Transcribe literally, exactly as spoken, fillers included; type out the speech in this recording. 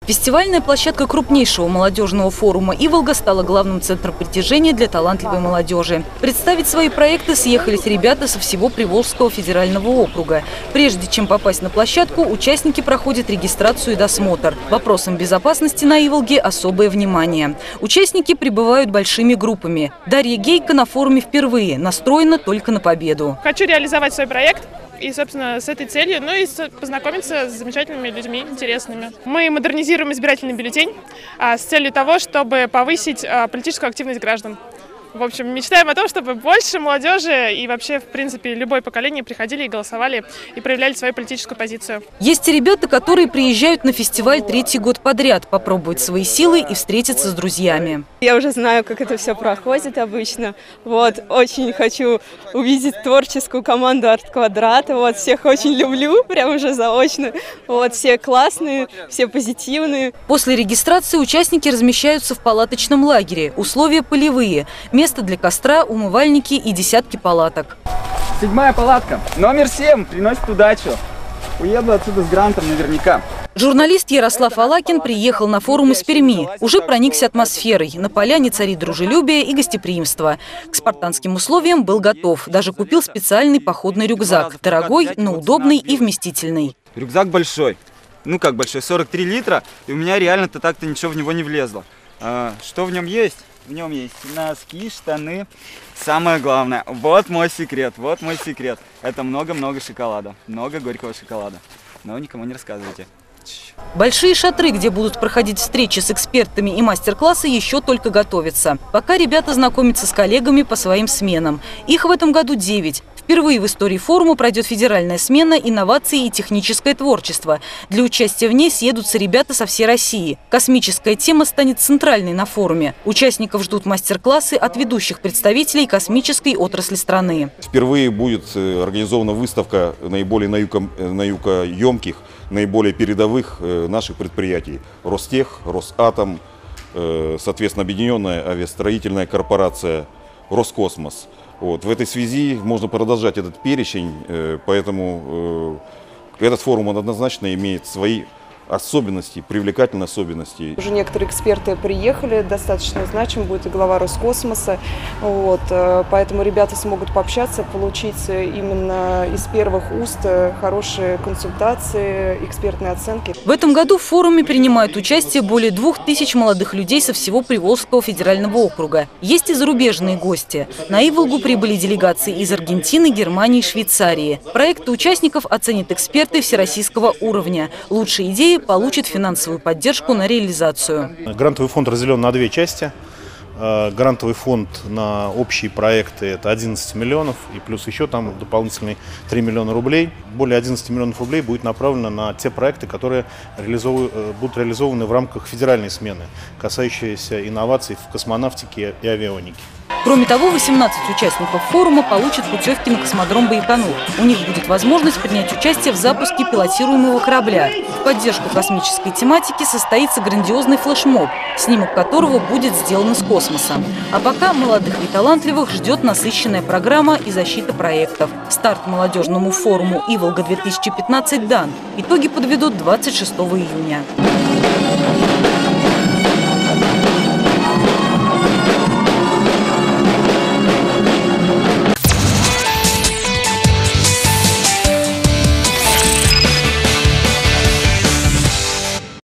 Фестивальная площадка крупнейшего молодежного форума «Иволга» стала главным центром притяжения для талантливой молодежи. Представить свои проекты съехались ребята со всего Приволжского федерального округа. Прежде чем попасть на площадку, участники проходят регистрацию и досмотр. Вопросам безопасности на «Иволге» особое внимание. Участники прибывают большими группами. Дарья Гейко на форуме впервые, настроена только на победу. Хочу реализовать свой проект. И, собственно, с этой целью, ну и познакомиться с замечательными людьми, интересными. Мы модернизируем избирательный бюллетень а, с целью того, чтобы повысить а, политическую активность граждан. В общем, мечтаем о том, чтобы больше молодежи и вообще, в принципе, любое поколение приходили и голосовали, и проявляли свою политическую позицию. Есть и ребята, которые приезжают на фестиваль третий год подряд, попробовать свои силы и встретиться с друзьями. Я уже знаю, как это все проходит обычно. Вот, очень хочу увидеть творческую команду «Арт-Квадрата». Вот, всех очень люблю, прям уже заочно. Вот, все классные, все позитивные. После регистрации участники размещаются в палаточном лагере. Условия полевые. Место для костра, умывальники и десятки палаток. Седьмая палатка. Номер семь. Приносит удачу. Уеду отсюда с грантом наверняка. Журналист Ярослав Алакин приехал на форум из Перми. Уже проникся атмосферой. На поляне царит дружелюбие и гостеприимство. К спартанским условиям был готов. Даже купил специальный походный рюкзак. Дорогой, но удобный и вместительный. Рюкзак большой. Ну как большой? сорок три литра. И у меня реально-то так-то ничего в него не влезло. А, что в нем есть? В нем есть носки, штаны. Самое главное, вот мой секрет, вот мой секрет. Это много-много шоколада, много горького шоколада. Но никому не рассказывайте. Большие шатры, где будут проходить встречи с экспертами и мастер-классы, еще только готовятся. Пока ребята знакомятся с коллегами по своим сменам. Их в этом году девять. Впервые в истории форума пройдет федеральная смена «Инновации и техническое творчество». Для участия в ней съедутся ребята со всей России. Космическая тема станет центральной на форуме. Участников ждут мастер-классы от ведущих представителей космической отрасли страны. Впервые будет организована выставка наиболее наукоемких, наиболее передовых наших предприятий. Ростех, Росатом, соответственно, Объединенная авиастроительная корпорация, Роскосмос. Вот. В этой связи можно продолжать этот перечень, поэтому этот форум однозначно имеет свои особенности, привлекательные особенности. Уже некоторые эксперты приехали, достаточно значим будет и глава Роскосмоса. Вот, поэтому ребята смогут пообщаться, получить именно из первых уст хорошие консультации, экспертные оценки. В этом году в форуме принимают участие более двух тысяч молодых людей со всего Приволжского федерального округа. Есть и зарубежные гости. На «Иволгу» прибыли делегации из Аргентины, Германии и Швейцарии. Проекты участников оценят эксперты всероссийского уровня. Лучшие идеи получит финансовую поддержку на реализацию. Грантовый фонд разделен на две части. Грантовый фонд на общие проекты – это одиннадцать миллионов, и плюс еще там дополнительные три миллиона рублей. Более одиннадцати миллионов рублей будет направлено на те проекты, которые реализовы, будут реализованы в рамках федеральной смены, касающиеся инноваций в космонавтике и авионике. Кроме того, восемнадцать участников форума получат путевки на космодром Байконур. У них будет возможность принять участие в запуске пилотируемого корабля. В поддержку космической тематики состоится грандиозный флешмоб, снимок которого будет сделан из космоса. А пока молодых и талантливых ждет насыщенная программа и защита проектов. Старт молодежному форуму «Иволга-две тысячи пятнадцать» дан. Итоги подведут двадцать шестого июня.